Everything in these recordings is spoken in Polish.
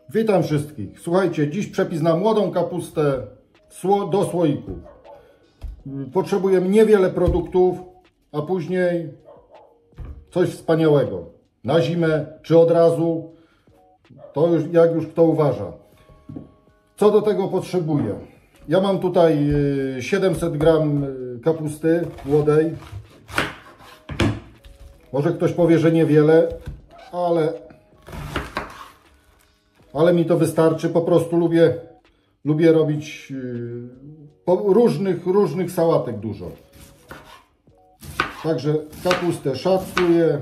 Witam wszystkich. Słuchajcie, dziś przepis na młodą kapustę do słoików. Potrzebujemy niewiele produktów, a później coś wspaniałego. Na zimę czy od razu, to już jak już kto uważa. Co do tego potrzebuję? Ja mam tutaj 700 gram kapusty młodej. Może ktoś powie, że niewiele, ale mi to wystarczy. Po prostu lubię robić różnych sałatek dużo. Także kapustę szatkuję.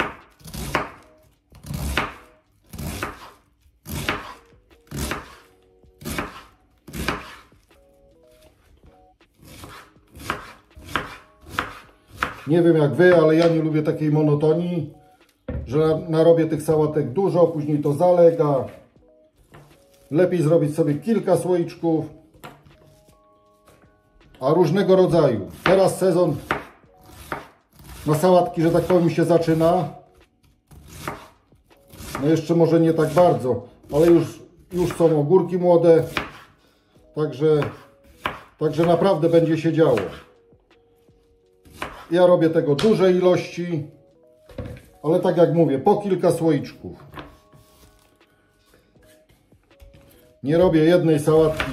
Nie wiem jak wy, ale ja nie lubię takiej monotonii, że narobię tych sałatek dużo, później to zalega. Lepiej zrobić sobie kilka słoiczków, a różnego rodzaju. Teraz sezon na sałatki, że tak powiem, się zaczyna. No jeszcze może nie tak bardzo, ale już są ogórki młode, także naprawdę będzie się działo. Ja robię tego duże ilości, ale tak jak mówię, po kilka słoiczków. Nie robię jednej sałatki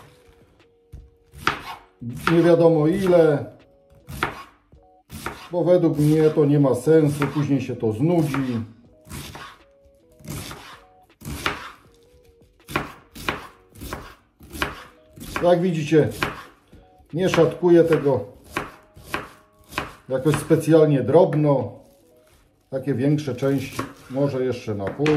nie wiadomo ile, bo według mnie to nie ma sensu, później się to znudzi. Jak widzicie, nie szatkuję tego jakoś specjalnie drobno. Takie większe części, może jeszcze na pół.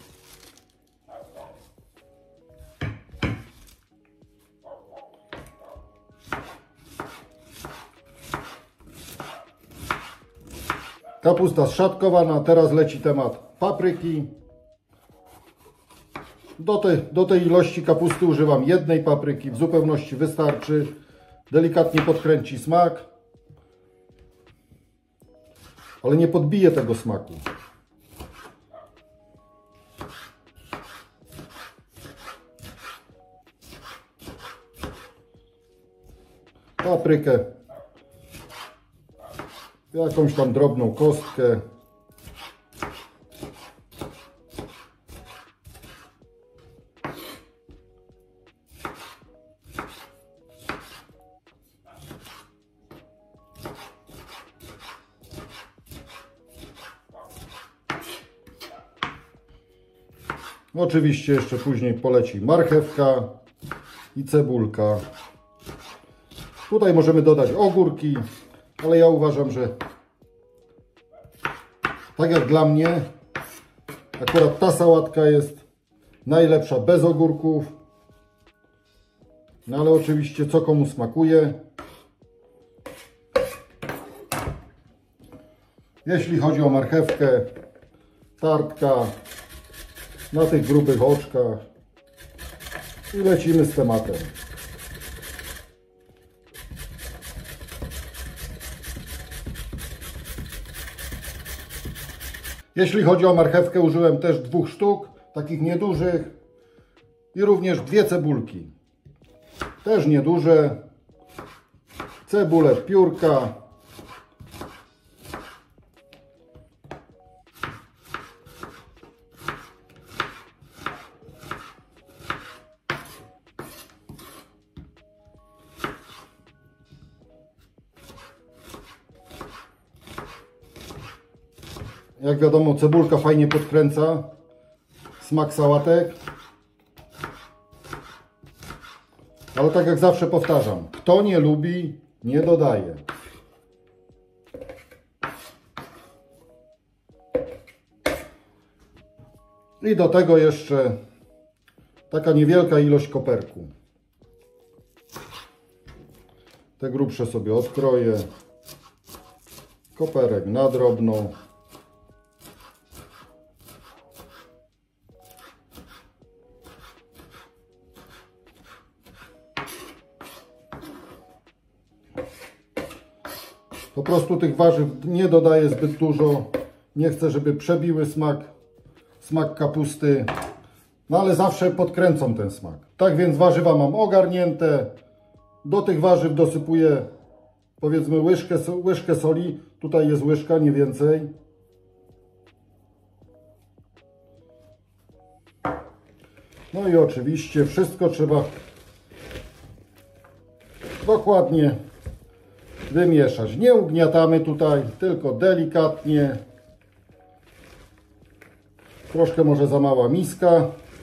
Kapusta zszatkowana, teraz leci temat papryki. Do tej ilości kapusty używam jednej papryki, w zupełności wystarczy. Delikatnie podkręci smak, ale nie podbije tego smaku. Paprykę, jakąś tam drobną kostkę. Oczywiście jeszcze później poleci marchewka i cebulka. Tutaj możemy dodać ogórki, ale ja uważam, że tak jak dla mnie, akurat ta sałatka jest najlepsza bez ogórków. No ale oczywiście co komu smakuje. Jeśli chodzi o marchewkę, tartka na tych grubych oczkach i lecimy z tematem. Jeśli chodzi o marchewkę, użyłem też 2 sztuk, takich niedużych, i również 2 cebulki, też nieduże, cebulę piórka. Jak wiadomo, cebulka fajnie podkręca smak sałatek. Ale tak jak zawsze powtarzam, kto nie lubi, nie dodaje. I do tego jeszcze taka niewielka ilość koperku. Te grubsze sobie odkroję. Koperek na drobno. Po prostu tych warzyw nie dodaję zbyt dużo. Nie chcę, żeby przebiły smak kapusty. No ale zawsze podkręcą ten smak. Tak więc warzywa mam ogarnięte. Do tych warzyw dosypuję powiedzmy łyżkę soli. Tutaj jest łyżka, nie więcej. No i oczywiście wszystko trzeba dokładnie wymieszać. Nie ugniatamy tutaj, tylko delikatnie. Troszkę może za mała miska.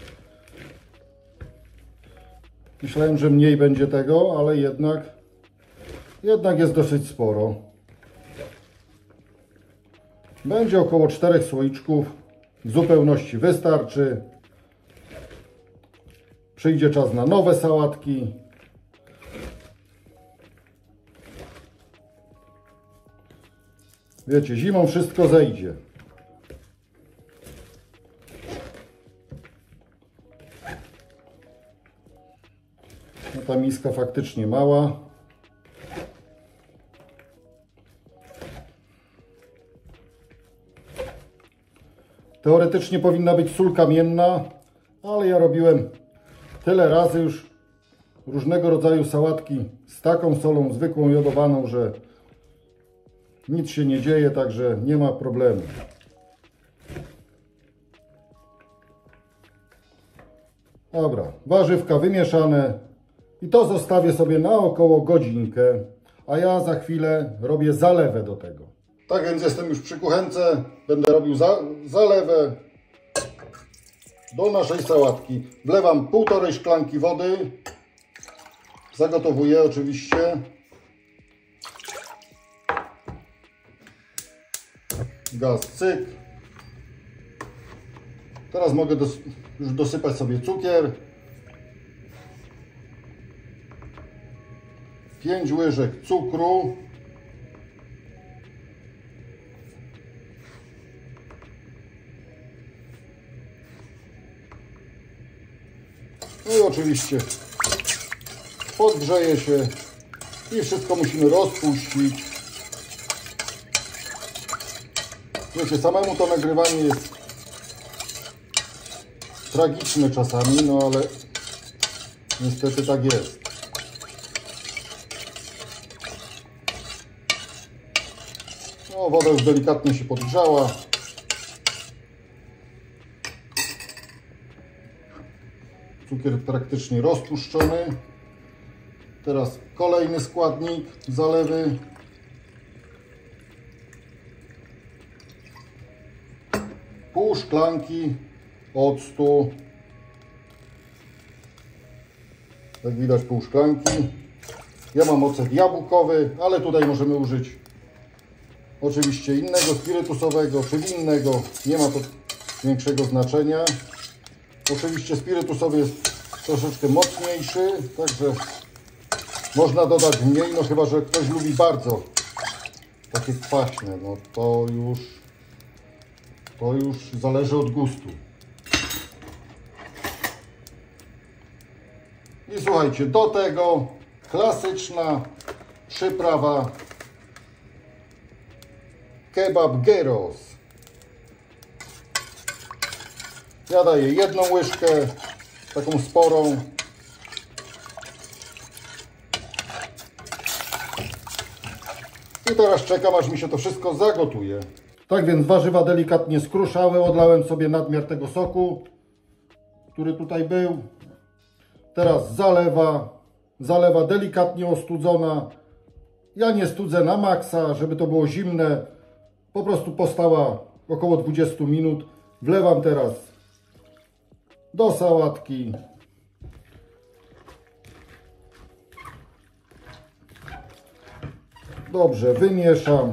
Myślałem, że mniej będzie tego, ale jednak jest dosyć sporo. Będzie około 4 słoiczków. W zupełności wystarczy. Przyjdzie czas na nowe sałatki. Wiecie, zimą wszystko zejdzie. No, ta miska faktycznie mała. Teoretycznie powinna być sól kamienna, ale ja robiłem tyle razy już różnego rodzaju sałatki z taką solą zwykłą jodowaną, że nic się nie dzieje, także nie ma problemu. Dobra, warzywka wymieszane i to zostawię sobie na około godzinkę, a ja za chwilę robię zalewę do tego. Tak więc jestem już przy kuchence, będę robił zalewę do naszej sałatki. Wlewam 1,5 szklanki wody, zagotowuję oczywiście. Gaz cyk. Teraz mogę już dosypać sobie cukier. 5 łyżek cukru. No i oczywiście podgrzeje się i wszystko musimy rozpuścić. Wiecie, samemu to nagrywanie jest tragiczne czasami, no ale niestety tak jest. No, woda już delikatnie się podgrzała. Cukier praktycznie rozpuszczony. Teraz kolejny składnik zalewy. Pół szklanki octu. Jak widać, pół szklanki. Ja mam ocet jabłkowy, ale tutaj możemy użyć oczywiście innego spirytusowego czy winnego. Nie ma to większego znaczenia. Oczywiście spirytusowy jest troszeczkę mocniejszy, także można dodać mniej, no chyba że ktoś lubi bardzo takie kwaśne, no to już zależy od gustu. I słuchajcie, do tego klasyczna przyprawa kebab gyros. Ja daję 1 łyżkę, taką sporą. I teraz czekam, aż mi się to wszystko zagotuje. Tak więc warzywa delikatnie skruszały, odlałem sobie nadmiar tego soku, który tutaj był. Teraz zalewa delikatnie ostudzona. Ja nie studzę na maksa, żeby to było zimne. Po prostu postała około 20 minut. Wlewam teraz do sałatki. Dobrze wymieszam.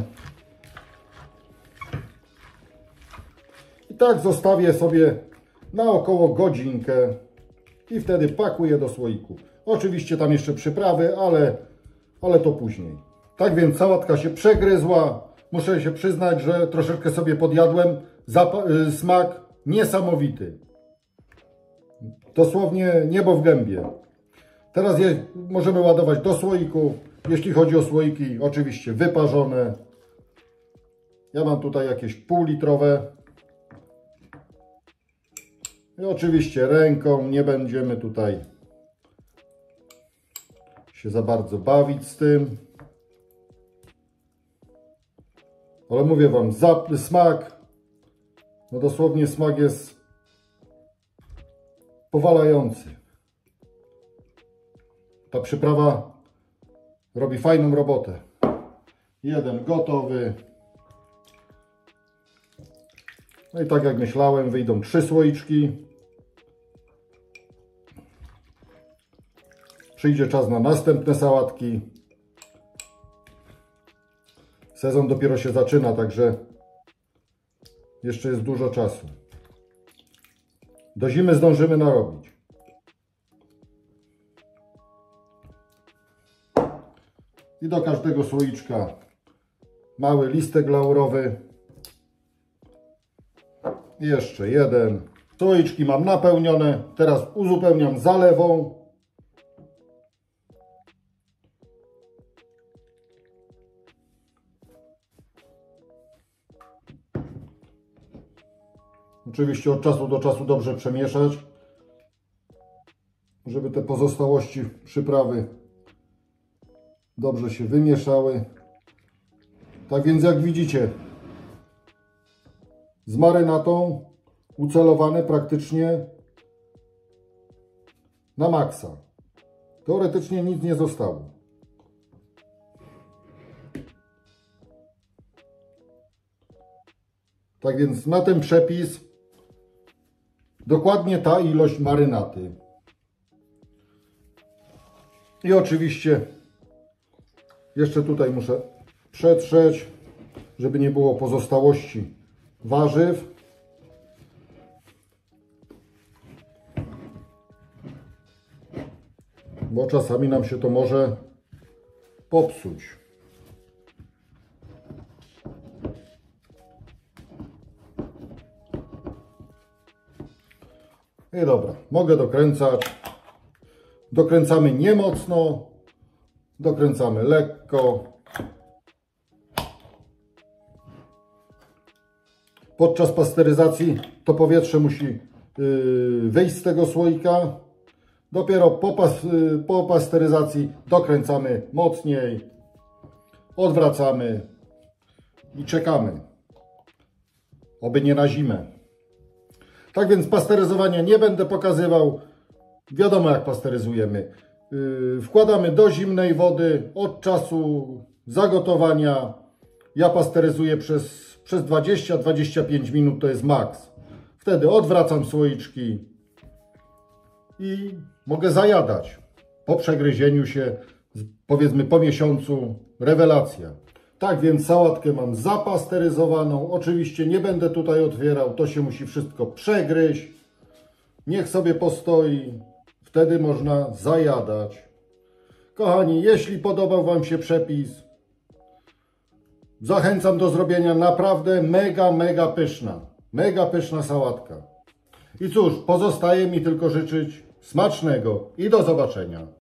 I tak zostawię sobie na około godzinkę i wtedy pakuję do słoiku. Oczywiście tam jeszcze przyprawy, ale to później. Tak więc sałatka się przegryzła. Muszę się przyznać, że troszeczkę sobie podjadłem. Smak niesamowity. Dosłownie niebo w gębie. Teraz je możemy ładować do słoików. Jeśli chodzi o słoiki, oczywiście wyparzone. Ja mam tutaj jakieś półlitrowe. I oczywiście ręką nie będziemy tutaj się za bardzo bawić z tym. Ale mówię Wam, smak, no dosłownie smak jest powalający. Ta przyprawa robi fajną robotę. Jeden gotowy. No i tak jak myślałem, wyjdą 3 słoiczki. Przyjdzie czas na następne sałatki. Sezon dopiero się zaczyna, także jeszcze jest dużo czasu. Do zimy zdążymy narobić. I do każdego słoiczka mały listek laurowy. I jeszcze jeden. Słoiczki mam napełnione. Teraz uzupełniam zalewą. Oczywiście od czasu do czasu dobrze przemieszać, żeby te pozostałości przyprawy dobrze się wymieszały. Tak więc jak widzicie, z marynatą ucelowane praktycznie na maksa. Teoretycznie nic nie zostało. Tak więc na ten przepis dokładnie ta ilość marynaty. I oczywiście jeszcze tutaj muszę przetrzeć, żeby nie było pozostałości warzyw. Bo czasami nam się to może popsuć. I dobra, mogę dokręcać. Dokręcamy nie mocno, dokręcamy lekko. Podczas pasteryzacji to powietrze musi wyjść z tego słoika. Dopiero po pasteryzacji dokręcamy mocniej, odwracamy i czekamy. Oby nie na zimę. Tak więc pasteryzowania nie będę pokazywał. Wiadomo jak pasteryzujemy. Wkładamy do zimnej wody od czasu zagotowania. Ja pasteryzuję przez 20-25 minut, to jest maks. Wtedy odwracam słoiczki i mogę zajadać. Po przegryzieniu się, powiedzmy po miesiącu, rewelacja. Tak więc sałatkę mam zapasteryzowaną. Oczywiście nie będę tutaj otwierał, to się musi wszystko przegryźć. Niech sobie postoi, wtedy można zajadać. Kochani, jeśli podobał Wam się przepis, zachęcam do zrobienia naprawdę mega pyszna sałatka. I cóż, pozostaje mi tylko życzyć smacznego i do zobaczenia.